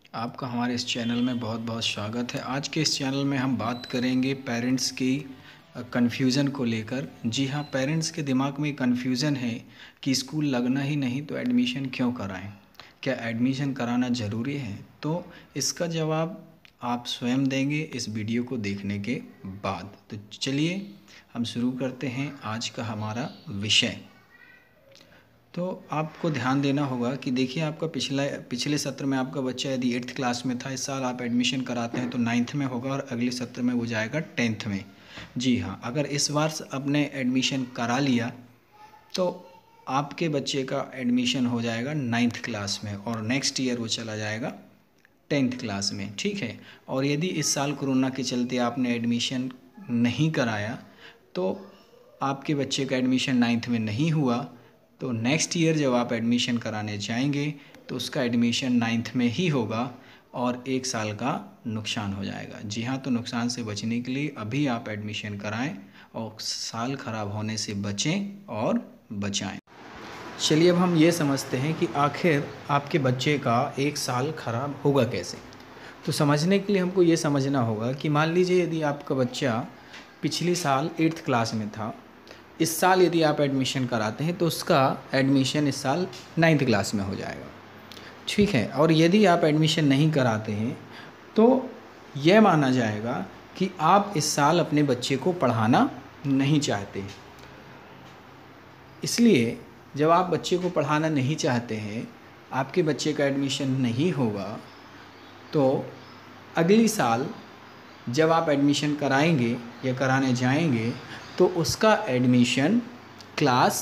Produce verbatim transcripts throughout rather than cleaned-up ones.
आपका हमारे इस चैनल में बहुत बहुत स्वागत है। आज के इस चैनल में हम बात करेंगे पेरेंट्स की कन्फ्यूज़न को लेकर। जी हाँ, पेरेंट्स के दिमाग में कन्फ्यूज़न है कि स्कूल लगना ही नहीं तो एडमिशन क्यों कराएं, क्या एडमिशन कराना ज़रूरी है। तो इसका जवाब आप स्वयं देंगे इस वीडियो को देखने के बाद। तो चलिए हम शुरू करते हैं आज का हमारा विषय। तो आपको ध्यान देना होगा कि देखिए, आपका पिछला पिछले सत्र में आपका बच्चा यदि एट्थ क्लास में था, इस साल आप एडमिशन कराते हैं तो नाइन्थ में होगा और अगले सत्र में वो जाएगा टेंथ में। जी हाँ, अगर इस वर्ष आपने एडमिशन करा लिया तो आपके बच्चे का एडमिशन हो जाएगा नाइन्थ क्लास में और नेक्स्ट ईयर वो चला जाएगा टेंथ क्लास में। ठीक है। और यदि इस साल कोरोना के चलते आपने एडमिशन नहीं कराया तो आपके बच्चे का एडमिशन नाइन्थ में नहीं हुआ, तो नेक्स्ट ईयर जब आप एडमिशन कराने जाएंगे तो उसका एडमिशन नाइन्थ में ही होगा और एक साल का नुकसान हो जाएगा। जी हाँ, तो नुकसान से बचने के लिए अभी आप एडमिशन कराएं और साल ख़राब होने से बचें और बचाएं। चलिए अब हम ये समझते हैं कि आखिर आपके बच्चे का एक साल ख़राब होगा कैसे। तो समझने के लिए हमको ये समझना होगा कि मान लीजिए यदि आपका बच्चा पिछले साल एट्थ क्लास में था, इस साल यदि आप एडमिशन कराते हैं तो उसका एडमिशन इस साल नाइन्थ क्लास में हो जाएगा। ठीक है। और यदि आप एडमिशन नहीं कराते हैं तो यह माना जाएगा कि आप इस साल अपने बच्चे को पढ़ाना नहीं चाहते। इसलिए जब आप बच्चे को पढ़ाना नहीं चाहते हैं, आपके बच्चे का एडमिशन नहीं होगा, तो अगली साल जब आप एडमिशन कराएंगे या कराने जाएंगे तो उसका एडमिशन क्लास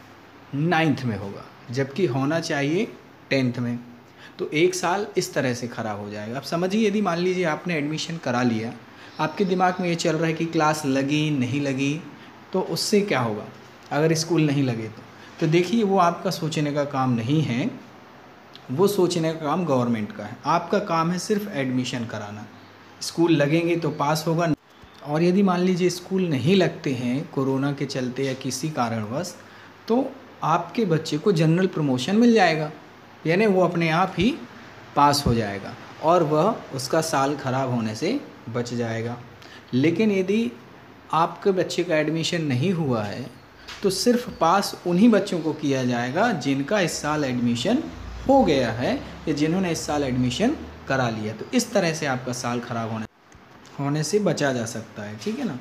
नाइन्थ में होगा, जबकि होना चाहिए टेंथ में। तो एक साल इस तरह से ख़राब हो जाएगा। अब समझिए, यदि मान लीजिए आपने एडमिशन करा लिया, आपके दिमाग में ये चल रहा है कि क्लास लगी नहीं लगी, तो उससे क्या होगा अगर स्कूल नहीं लगे तो तो देखिए, वो आपका सोचने का काम नहीं है, वो सोचने का काम गवर्नमेंट का है। आपका काम है सिर्फ एडमिशन कराना। स्कूल लगेंगे तो पास होगा, और यदि मान लीजिए स्कूल नहीं लगते हैं कोरोना के चलते या किसी कारणवश, तो आपके बच्चे को जनरल प्रमोशन मिल जाएगा, यानी वो अपने आप ही पास हो जाएगा और वह उसका साल ख़राब होने से बच जाएगा। लेकिन यदि आपके बच्चे का एडमिशन नहीं हुआ है तो सिर्फ पास उन्हीं बच्चों को किया जाएगा जिनका इस साल एडमिशन हो गया है या जिन्होंने इस साल एडमिशन करा लिया। तो इस तरह से आपका साल ख़राब होने होने से बचा जा सकता है। ठीक है ना।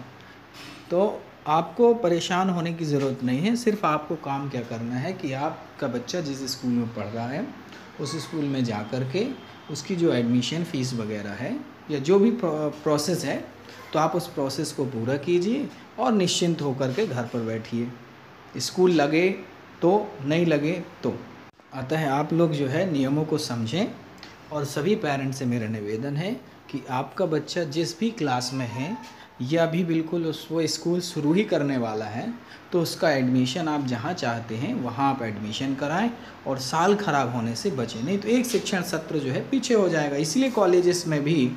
तो आपको परेशान होने की ज़रूरत नहीं है। सिर्फ आपको काम क्या करना है कि आपका बच्चा जिस स्कूल में पढ़ रहा है उस स्कूल में जा कर के उसकी जो एडमिशन फ़ीस वगैरह है या जो भी प्रोसेस है, तो आप उस प्रोसेस को पूरा कीजिए और निश्चिंत होकर के घर पर बैठिए। स्कूल लगे तो नहीं लगे तो। अतः आप लोग जो है नियमों को समझें। और सभी पेरेंट्स से मेरा निवेदन है कि आपका बच्चा जिस भी क्लास में है या अभी बिल्कुल उस वो स्कूल शुरू ही करने वाला है, तो उसका एडमिशन आप जहां चाहते हैं वहां आप एडमिशन कराएं और साल ख़राब होने से बचें। नहीं तो एक शिक्षण सत्र जो है पीछे हो जाएगा। इसलिए कॉलेजेस में भी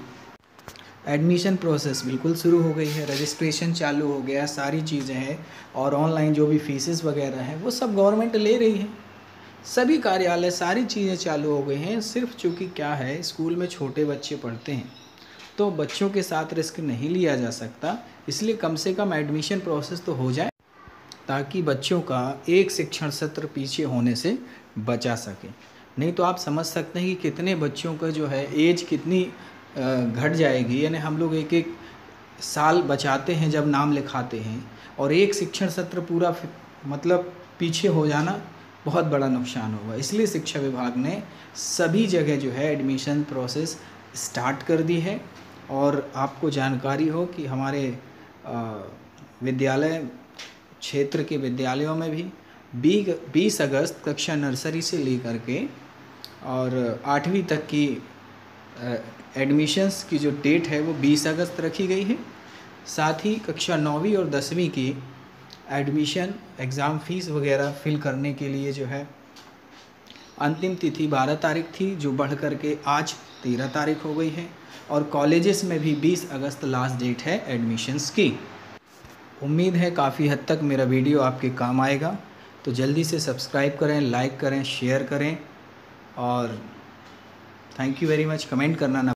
एडमिशन प्रोसेस बिल्कुल शुरू हो गई है, रजिस्ट्रेशन चालू हो गया, सारी चीज़ें हैं और ऑनलाइन जो भी फीसेस वगैरह हैं वो सब गवर्नमेंट ले रही है। सभी कार्यालय सारी चीज़ें चालू हो गई हैं। सिर्फ चूँकि क्या है, स्कूल में छोटे बच्चे पढ़ते हैं तो बच्चों के साथ रिस्क नहीं लिया जा सकता, इसलिए कम से कम एडमिशन प्रोसेस तो हो जाए ताकि बच्चों का एक शिक्षण सत्र पीछे होने से बचा सके। नहीं तो आप समझ सकते हैं कि कितने बच्चों का जो है एज कितनी घट जाएगी। यानी हम लोग एक एक साल बचाते हैं जब नाम लिखाते हैं और एक शिक्षण सत्र पूरा मतलब पीछे हो जाना बहुत बड़ा नुकसान होगा। इसलिए शिक्षा विभाग ने सभी जगह जो है एडमिशन प्रोसेस स्टार्ट कर दी है। और आपको जानकारी हो कि हमारे विद्यालय क्षेत्र के विद्यालयों में भी बीस अगस्त कक्षा नर्सरी से लेकर के और आठवीं तक की एडमिशन्स की जो डेट है वो बीस अगस्त रखी गई है। साथ ही कक्षा नौवीं और दसवीं की एडमिशन एग्ज़ाम फ़ीस वगैरह फिल करने के लिए जो है अंतिम तिथि बारह तारीख थी, जो बढ़ कर के आज तेरह तारीख हो गई है। और कॉलेजेस में भी बीस अगस्त लास्ट डेट है एडमिशन्स की। उम्मीद है काफ़ी हद तक मेरा वीडियो आपके काम आएगा, तो जल्दी से सब्सक्राइब करें, लाइक करें, शेयर करें और thank you very much. Comment करना ना